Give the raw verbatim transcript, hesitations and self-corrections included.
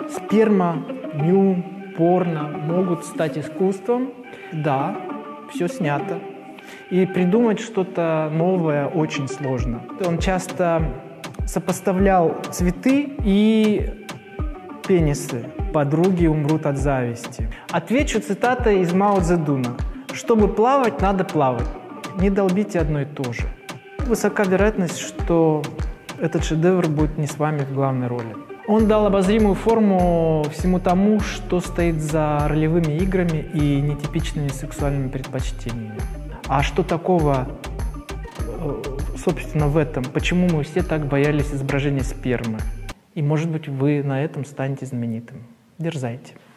Сперма, ню, порно могут стать искусством. Да, все снято. И придумать что-то новое очень сложно. Он часто сопоставлял цветы и пенисы. Подруги умрут от зависти. Отвечу цитатой из Мао Цзэдуна. Чтобы плавать, надо плавать. Не долбите одно и то же. Высока вероятность, что этот шедевр будет не с вами в главной роли. Он дал обозримую форму всему тому, что стоит за ролевыми играми и нетипичными сексуальными предпочтениями. А что такого, собственно, в этом? Почему мы все так боялись изображения спермы? И, может быть, вы на этом станете знаменитым. Дерзайте.